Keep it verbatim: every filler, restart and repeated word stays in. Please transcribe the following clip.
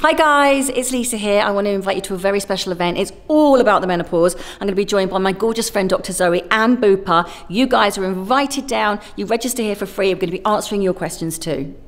Hi guys, it's Lisa here. I want to invite you to a very special event. It's all about the menopause. I'm going to be joined by my gorgeous friend Dr Zoe and Bupa. You guys are invited down. You register here for free. I'm going to be answering your questions too.